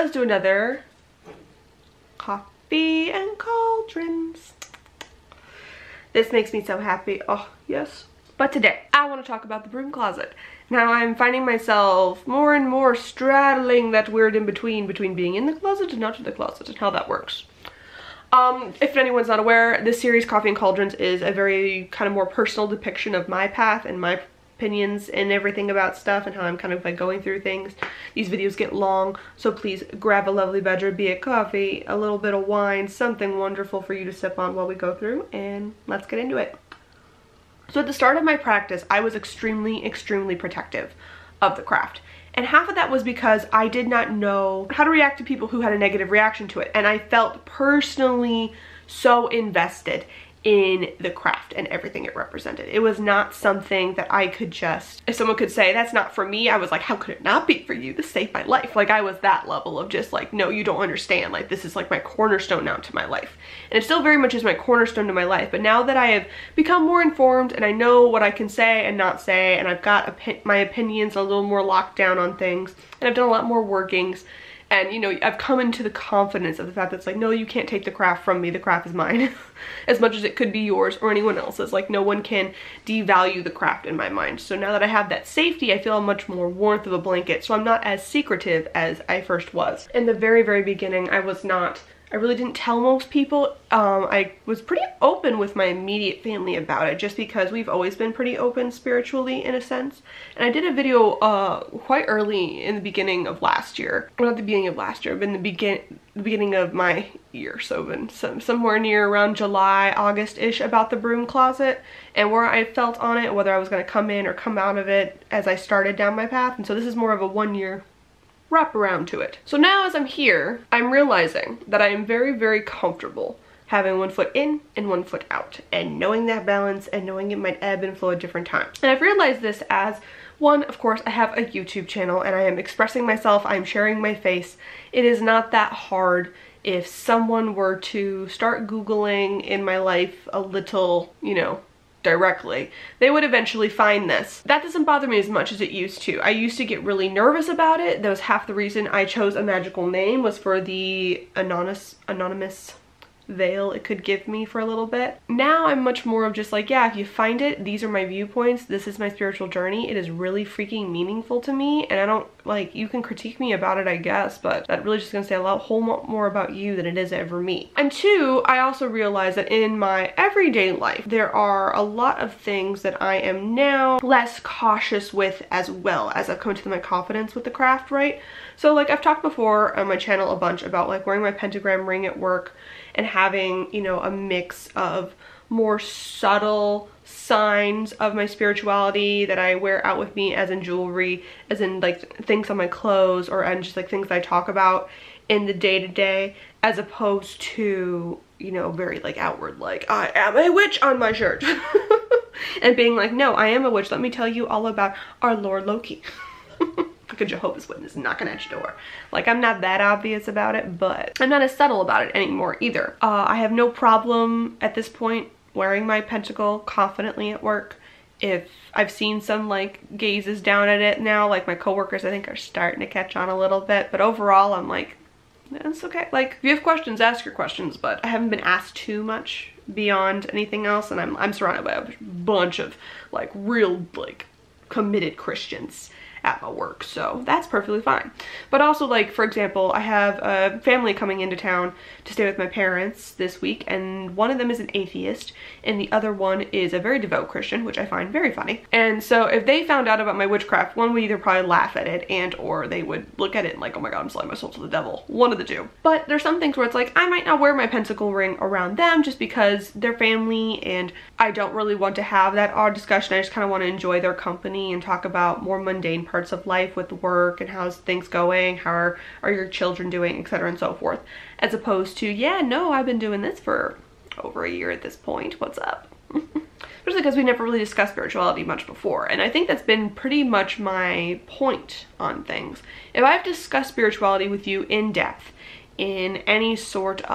let's do another coffee and cauldrons. This makes me so happy. Oh, yes. But today, I want to talk about the broom closet. Now, I'm finding myself more and more straddling that weird in-between between being in the closet and not in the closet and how that works. If anyone's not aware, this series, Coffee and Cauldrons, is a very kind of more personal depiction of my path and my opinions and everything about stuff and how I'm kind of like going through things. These videos get long, so please grab a lovely beverage, be it coffee, a little bit of wine, something wonderful for you to sip on while we go through, and let's get into it. So at the start of my practice, I was extremely protective of the craft. And half of that was because I did not know how to react to people who had a negative reaction to it. And I felt personally so invested in the craft and everything it represented. It was not something that I could just, if someone could say, that's not for me, I was like, how could it not be for you? This saved my life. Like, I was that level of just like, no, you don't understand. Like, this is like my cornerstone now to my life. And it still very much is my cornerstone to my life. But now that I have become more informed and I know what I can say and not say, and I've got my opinions a little more locked down on things, and I've done a lot more workings, and, you know, I've come into the confidence of the fact that it's like, no, you can't take the craft from me. The craft is mine. As much as it could be yours or anyone else's. Like, no one can devalue the craft in my mind. So now that I have that safety, I feel much more warmth of a blanket. So I'm not as secretive as I first was. In the very beginning, I really didn't tell most people. I was pretty open with my immediate family about it, just because we've always been pretty open spiritually in a sense. And I did a video quite early in the beginning of last year. Well, not the beginning of last year, but in the beginning of my year. So been somewhere near around July, August-ish, about the broom closet and where I felt on it, whether I was going to come in or come out of it as I started down my path. And so this is more of a 1 year wrap around to it. So now as I'm here, I'm realizing that I am very comfortable having 1 foot in and 1 foot out, and knowing that balance and knowing it might ebb and flow at different times. And I've realized this as, one, of course, I have a YouTube channel and I am expressing myself, I'm sharing my face. It is not that hard if someone were to start Googling in my life a little, you know, directly, they would eventually find this. That doesn't bother me as much as it used to. I used to get really nervous about it. That was half the reason I chose a magical name, was for the anonymous veil it could give me for a little bit. Now I'm much more of just like, yeah, if you find it, these are my viewpoints, this is my spiritual journey, it is really freaking meaningful to me, and I don't, like, you can critique me about it, I guess, but that really just gonna say a whole lot more about you than it is ever me. And two, I also realize that in my everyday life, there are a lot of things that I am now less cautious with, as well as I've come into my confidence with the craft, right? So like I've talked before on my channel a bunch about like wearing my pentagram ring at work and having, you know, a mix of more subtle signs of my spirituality that I wear out with me, as in jewelry, as in like things on my clothes, or and just like things I talk about in the day-to-day, as opposed to, you know, very like outward, like I am a witch on my shirt. And being like, no, I am a witch. Let me tell you all about our Lord Loki. Like a Jehovah's Witness knocking at your door. Like, I'm not that obvious about it, but I'm not as subtle about it anymore either. I have no problem at this point wearing my pentacle confidently at work. If I've seen some like gazes down at it now, like my coworkers I think are starting to catch on a little bit, but overall I'm like, it's okay. Like, if you have questions, ask your questions, but I haven't been asked too much beyond anything else, and I'm surrounded by a bunch of like real like committed Christians at my work, so that's perfectly fine. But also, like, for example, I have a family coming into town to stay with my parents this week, and one of them is an atheist and the other one is a very devout Christian, which I find very funny. And so if they found out about my witchcraft, one would either probably laugh at it and or they would look at it and like, oh my god, I'm selling my soul to the devil. One of the two. But there's some things where it's like, I might not wear my pentacle ring around them just because they're family and I don't really want to have that odd discussion. I just kind of want to enjoy their company and talk about more mundane parts of life with work and how's things going, how are your children doing, etc. and so forth, as opposed to, yeah, no, I've been doing this for over a year at this point, what's up? Especially because we never really discussed spirituality much before, and I think that's been pretty much my point on things. If I've discussed spirituality with you in depth in any sort of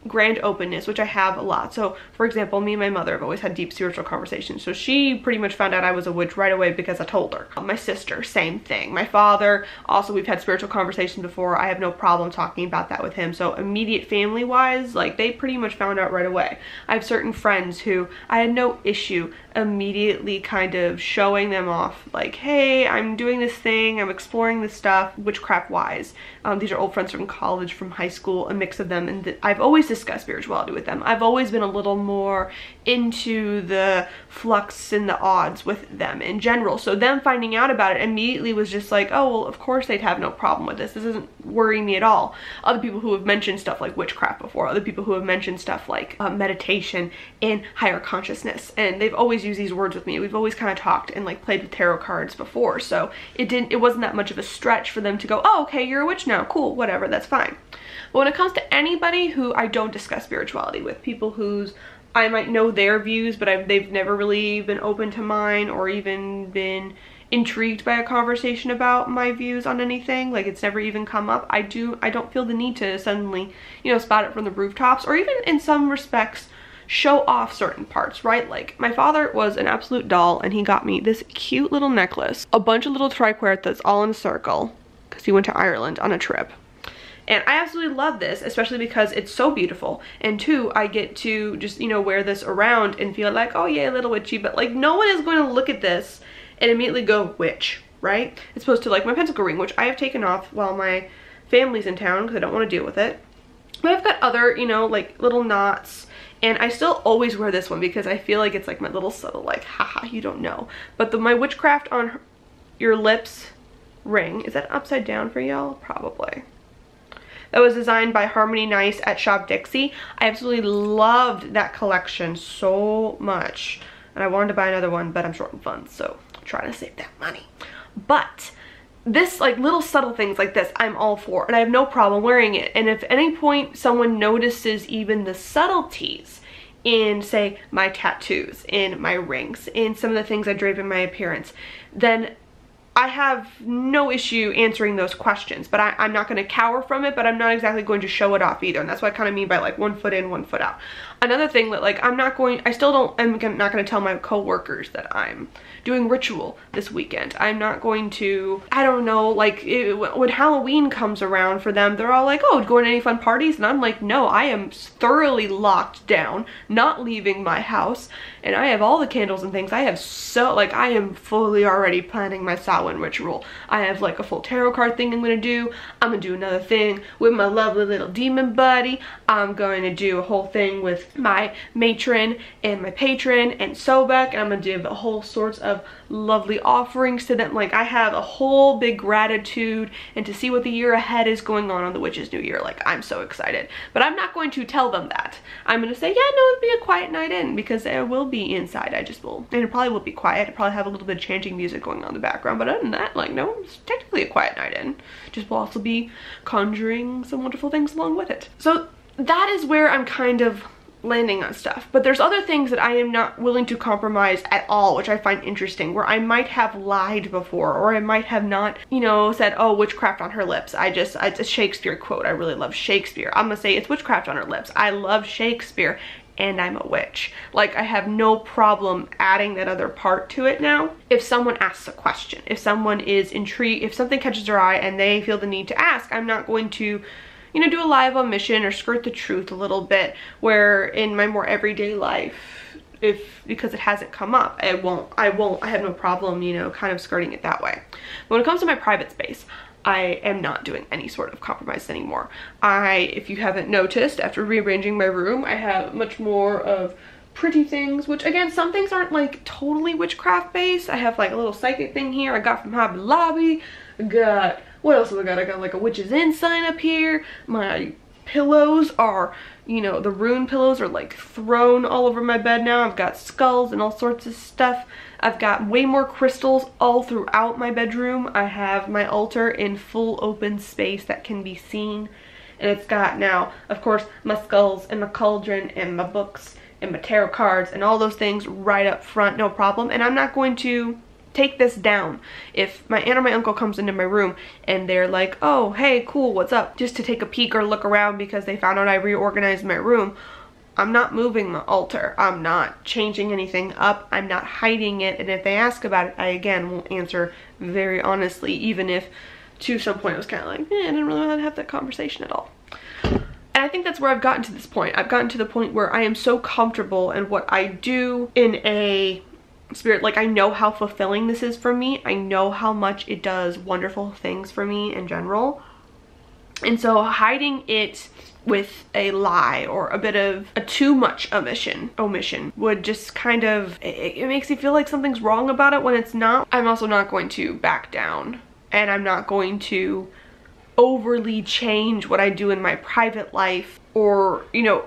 grand openness, which I have a lot. So for example, me and my mother have always had deep spiritual conversations. So she pretty much found out I was a witch right away because I told her. My sister, same thing. My father, also we've had spiritual conversations before. I have no problem talking about that with him. So immediate family wise, like they pretty much found out right away. I have certain friends who I had no issue immediately kind of showing them off, like, hey, I'm doing this thing, I'm exploring this stuff witchcraft wise. These are old friends from college, from high school, a mix of them, and I've always discussed spirituality with them. I've always been a little more into the flux and the odds with them in general. So them finding out about it immediately was just like, oh, well, of course they'd have no problem with this. This isn't worrying me at all. Other people who have mentioned stuff like witchcraft before, other people who have mentioned stuff like meditation and higher consciousness, and they've always used these words with me. We've always kind of talked and like played with tarot cards before, so it wasn't that much of a stretch for them to go, oh, okay, you're a witch now, cool, whatever, that's fine. But when it comes to anybody who I don't discuss spirituality with, people whose I might know their views, but they've never really been open to mine or even been intrigued by a conversation about my views on anything, like it's never even come up, I don't feel the need to suddenly, you know, spout it from the rooftops, or even in some respects show off certain parts, right? Like my father was an absolute doll, and he got me this cute little necklace, a bunch of little triquartetas all in a circle, because he went to Ireland on a trip. And I absolutely love this, especially because it's so beautiful. And two, I get to just, you know, wear this around and feel like, oh yeah, a little witchy, but like no one is going to look at this and immediately go, witch, right? It's opposed to like my pentacle ring, which I have taken off while my family's in town because I don't want to deal with it. But I've got other, you know, like little knots, and I still always wear this one because I feel like it's like my little subtle, like, haha, you don't know. But my witchcraft on your lips ring, is that upside down for y'all? Probably. That was designed by Harmony Nice at Shop Dixie. I absolutely loved that collection so much. And I wanted to buy another one, but I'm short on funds, so I'm trying to save that money. But this, like, little subtle things like this, I'm all for, and I have no problem wearing it. And if at any point someone notices even the subtleties in, say, my tattoos, in my rings, in some of the things I drape in my appearance, then I have no issue answering those questions. But I'm not going to cower from it, but I'm not exactly going to show it off either. And that's what I kind of mean by like 1 foot in, 1 foot out. Another thing that like I'm not going to tell my coworkers that I'm doing ritual this weekend. I'm not going to, I don't know, like when Halloween comes around for them, they're all like, oh, going to any fun parties? And I'm like, no, I am thoroughly locked down, not leaving my house. And I have all the candles and things. I am fully already planning my Samhain ritual. I have like a full tarot card thing I'm going to do. I'm going to do another thing with my lovely little demon buddy. I'm going to do a whole thing with my matron and my patron and Sobek. And I'm going to do a whole sorts of lovely offerings to them. Like I have a whole big gratitude, and to see what the year ahead is going on the Witch's New Year. Like I'm so excited. But I'm not going to tell them that. I'm going to say, yeah, no, it'll be a quiet night in, because there will be inside. I just will, and it probably will be quiet. I probably have a little bit of chanting music going on in the background, but other than that, like, no, it's technically a quiet night in. Just will also be conjuring some wonderful things along with it. So that is where I'm kind of landing on stuff. But there's other things that I am not willing to compromise at all, which I find interesting, where I might have lied before, or I might have not, you know, said, oh, witchcraft on her lips. It's a Shakespeare quote. I really love Shakespeare. I'm gonna say it's witchcraft on her lips. I love Shakespeare, and I'm a witch. Like, I have no problem adding that other part to it now. If someone asks a question, if someone is intrigued, if something catches their eye and they feel the need to ask, I'm not going to, you know, do a live omission or skirt the truth a little bit, where in my more everyday life, because it hasn't come up, I have no problem, you know, kind of skirting it that way. But when it comes to my private space, I am not doing any sort of compromise anymore. If you haven't noticed, after rearranging my room, I have much more of pretty things, which again, some things aren't like totally witchcraft based. I have like a little psychic thing here I got from Hobby Lobby. I got, what else have I got? I got like a witch's inn sign up here. My pillows are, you know, the rune pillows are like thrown all over my bed now. I've got skulls and all sorts of stuff. I've got way more crystals all throughout my bedroom. I have my altar in full open space that can be seen. And it's got now, of course, my skulls and my cauldron and my books and my tarot cards and all those things right up front, no problem. And I'm not going to take this down. If my aunt or my uncle comes into my room and they're like, oh, hey, cool, what's up? Just to take a peek or look around because they found out I reorganized my room, I'm not moving the altar. I'm not changing anything up. I'm not hiding it. And if they ask about it, I again will answer very honestly, even if to some point I was kind of like, I didn't really want to have that conversation at all. And I think that's where I've gotten to this point. I've gotten to the point where I am so comfortable in what I do in a spirit, like I know how fulfilling this is for me. I know how much it does wonderful things for me in general. And so hiding it with a lie or a bit of a too much omission would just kind of, it makes me feel like something's wrong about it when it's not. I'm also not going to back down, and I'm not going to overly change what I do in my private life or, you know,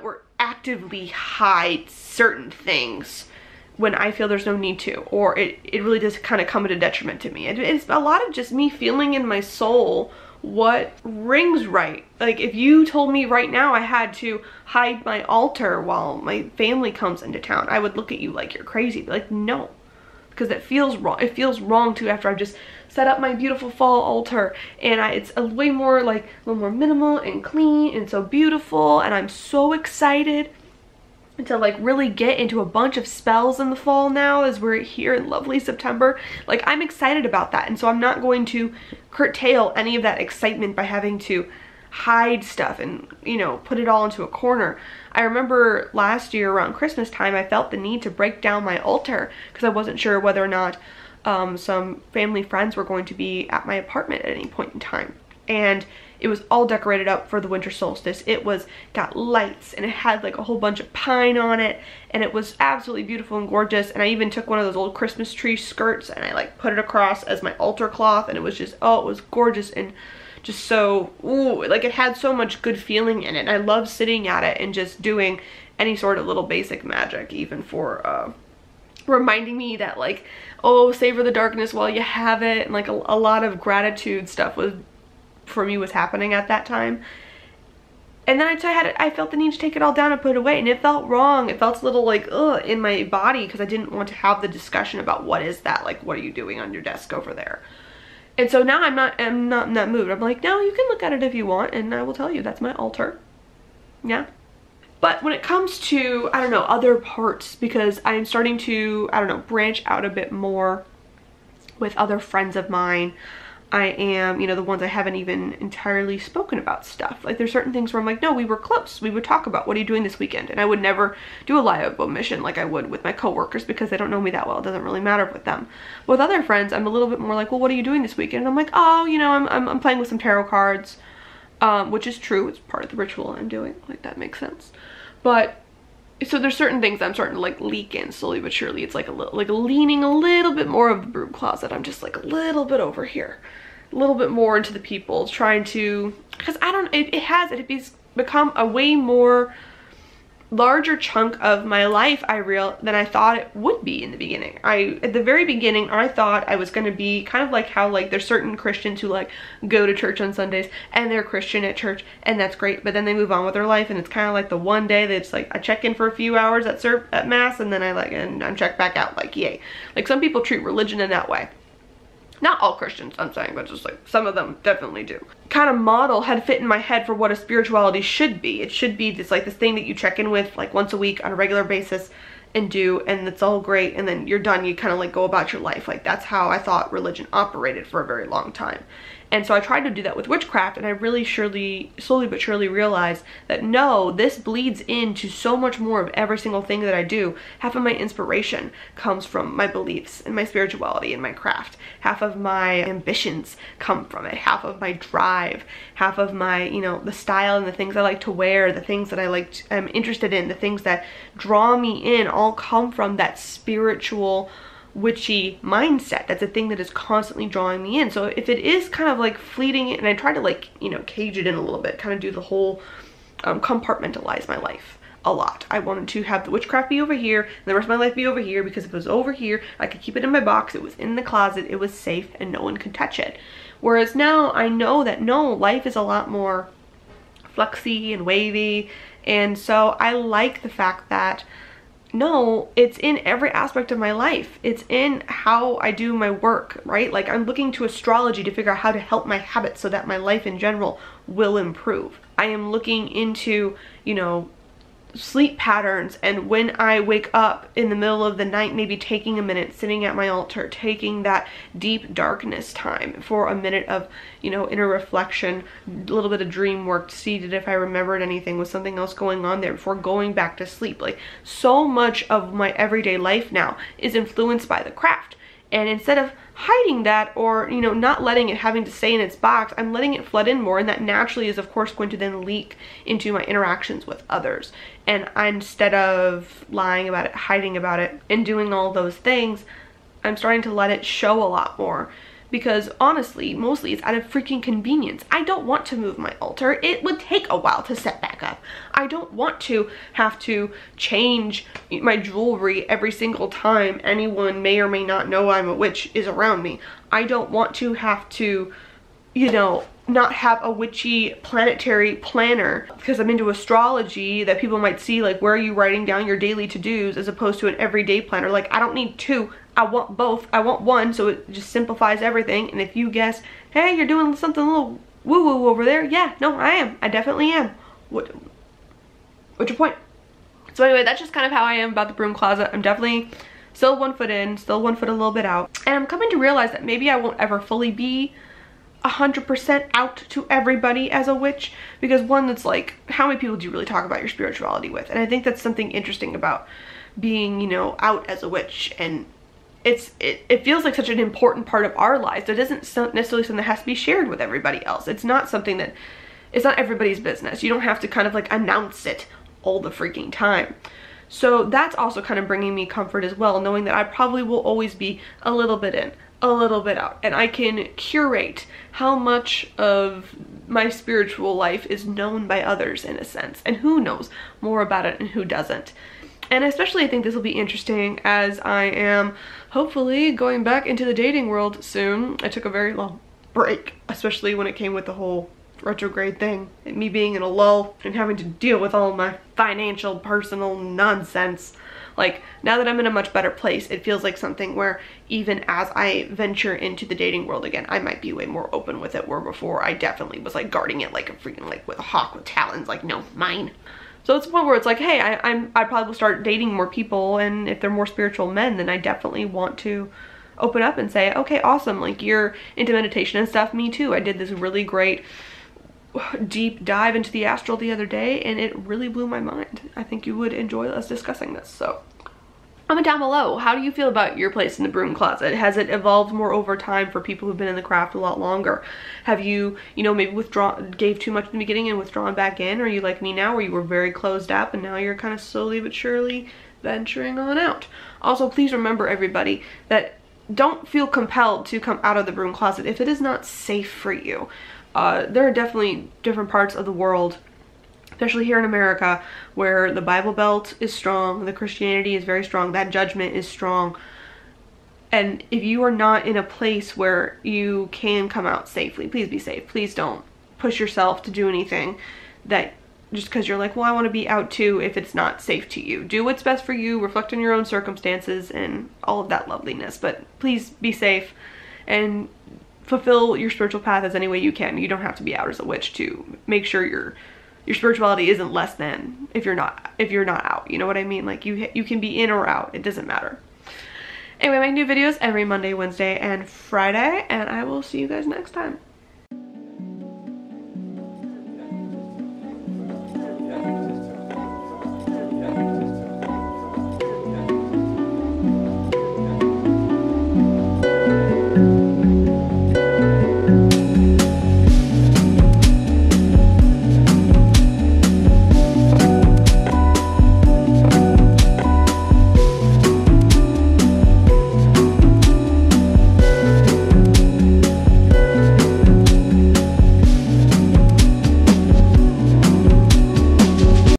actively hide certain things when I feel there's no need to, or it really does kind of come at a detriment to me. It's a lot of just me feeling in my soul what rings right. Like if you told me right now I had to hide my altar while my family comes into town, I would look at you like you're crazy. Be like, no, because that feels wrong. It feels wrong too after I've just set up my beautiful fall altar, and it's a way more like a little more minimal and clean and so beautiful, and I'm so excited to like really get into a bunch of spells in the fall now as we're here in lovely September. Like I'm excited about that, and so I'm not going to curtail any of that excitement by having to hide stuff and, you know, put it all into a corner. I remember last year around Christmas time I felt the need to break down my altar because I wasn't sure whether or not some family friends were going to be at my apartment at any point in time, and it was all decorated up for the winter solstice. It got lights, and it had like a whole bunch of pine on it, and it was absolutely beautiful and gorgeous. And I even took one of those old Christmas tree skirts and I like put it across as my altar cloth, and it was just, oh, it was gorgeous and just so, ooh, like it had so much good feeling in it. And I love sitting at it and just doing any sort of little basic magic, even for reminding me that like, oh, savor the darkness while you have it, and like a lot of gratitude stuff was happening at that time. And then I felt the need to take it all down and put it away, and it felt wrong. It felt a little like ugh in my body because I didn't want to have the discussion about what is that, like what are you doing on your desk over there. And so now I'm not in that mood. I'm like, no, you can look at it if you want, and I will tell you that's my altar. Yeah. But when it comes to, I don't know, other parts, because I'm starting to, I don't know, branch out a bit more with other friends of mine. I am, you know, the ones I haven't even entirely spoken about stuff. Like there's certain things where I'm like, no, we were close. We would talk about, what are you doing this weekend? And I would never do a lie of omission like I would with my coworkers because they don't know me that well. It doesn't really matter with them. But with other friends, I'm a little bit more like, well, what are you doing this weekend? And I'm like, oh, you know, I'm playing with some tarot cards, which is true. It's part of the ritual I'm doing. Like that makes sense. But so there's certain things I'm starting to like leak in slowly but surely. It's like leaning a little bit more of the broom closet. I'm just like a little bit over here, a little bit more into the people, trying to, because I don't, it's become a way more larger chunk of my life than I thought it would be in the beginning. At the very beginning, I thought I was going to be kind of like how like there's certain Christians who like go to church on Sundays and they're Christian at church, and that's great, but then they move on with their life, and it's kind of like the one day that's like I check in for a few hours at mass, and then I'm checked back out, like yay. Like some people treat religion in that way. Not all Christians, I'm saying, but just like some of them definitely do. Kind of model had fit in my head for what a spirituality should be. It should be this thing that you check in with like once a week on a regular basis and do, and it's all great, and then you're done. You kind of like go about your life. Like that's how I thought religion operated for a very long time. And so I tried to do that with witchcraft, and I really slowly but surely realized that no, this bleeds into so much more of every single thing that I do. Half of my inspiration comes from my beliefs and my spirituality and my craft. Half of my ambitions come from it. Half of my drive, half of my, you know, the style and the things I like to wear, the things that I'm interested in, the things that draw me in, all come from that spiritual witchy mindset. That's a thing that is constantly drawing me in. So if it is kind of like fleeting, and I try to like, you know, cage it in a little bit, kind of do the whole compartmentalize my life a lot. I wanted to have the witchcraft be over here and the rest of my life be over here, because if it was over here, I could keep it in my box, it was in the closet, it was safe, and no one could touch it. Whereas now I know that no, life is a lot more fluxy and wavy, and so I like the fact that no, it's in every aspect of my life. It's in how I do my work, right? Like I'm looking to astrology to figure out how to help my habits so that my life in general will improve. I am looking into, you know, sleep patterns, and when I wake up in the middle of the night, maybe taking a minute, sitting at my altar, taking that deep darkness time for a minute of, you know, inner reflection, a little bit of dream work to see that if I remembered anything, was something else going on there before going back to sleep. Like so much of my everyday life now is influenced by the craft. And instead of hiding that, or, you know, not letting it having to stay in its box, I'm letting it flood in more, and that naturally is of course going to then leak into my interactions with others. And instead of lying about it, hiding about it, and doing all those things, I'm starting to let it show a lot more. Because honestly, mostly it's out of freaking convenience. I don't want to move my altar. It would take a while to set back up. I don't want to have to change my jewelry every single time anyone may or may not know I'm a witch is around me. I don't want to have to, you know, not have a witchy planetary planner because I'm into astrology that people might see, like, where are you writing down your daily to-dos, as opposed to an everyday planner. Like, I don't need two. I want both. I want one, so it just simplifies everything. And if you guess, hey, you're doing something a little woo-woo over there, yeah, no, I am. I definitely am. What's your point? So anyway, that's just kind of how I am about the broom closet. I'm definitely still 1 foot in, still 1 foot a little bit out. And I'm coming to realize that maybe I won't ever fully be 100% out to everybody as a witch, because one, that's like, how many people do you really talk about your spirituality with? And I think that's something interesting about being, you know, out as a witch. And it feels like such an important part of our lives. It isn't necessarily something that has to be shared with everybody else. It's not something that, it's not everybody's business. You don't have to kind of like announce it all the freaking time. So that's also kind of bringing me comfort as well, knowing that I probably will always be a little bit in, a little bit out, and I can curate how much of my spiritual life is known by others in a sense, and who knows more about it and who doesn't. And especially I think this will be interesting as I am hopefully going back into the dating world soon. I took a very long break, especially when it came with the whole retrograde thing, and me being in a lull and having to deal with all my financial, personal nonsense. Like, now that I'm in a much better place, it feels like something where even as I venture into the dating world again, I might be way more open with it, where before I definitely was like guarding it like a freaking, like with a hawk with talons, like, no, mine. So it's a point where it's like, hey, I probably will start dating more people, and if they're more spiritual men, then I definitely want to open up and say, okay, awesome, like you're into meditation and stuff, me too. I did this really great deep dive into the astral the other day, and it really blew my mind. I think you would enjoy us discussing this. So comment down below, how do you feel about your place in the broom closet? Has it evolved more over time for people who've been in the craft a lot longer? Have you, you know, maybe gave too much in the beginning and withdrawn back in? Or are you like me now, where you were very closed up and now you're kind of slowly but surely venturing on out? Also, please remember, everybody, that don't feel compelled to come out of the broom closet if it is not safe for you. There are definitely different parts of the world, especially here in America, where the Bible Belt is strong, the Christianity is very strong, that judgment is strong. And if you are not in a place where you can come out safely, please be safe. Please don't push yourself to do anything that just because you're like, well, I want to be out too, if it's not safe to you. Do what's best for you, reflect on your own circumstances and all of that loveliness, but please be safe and fulfill your spiritual path as any way you can. You don't have to be out as a witch to make sure your spirituality isn't less than if you're not out. You know what I mean? Like, you can be in or out. It doesn't matter. Anyway, I make new videos every Monday, Wednesday, and Friday, and I will see you guys next time.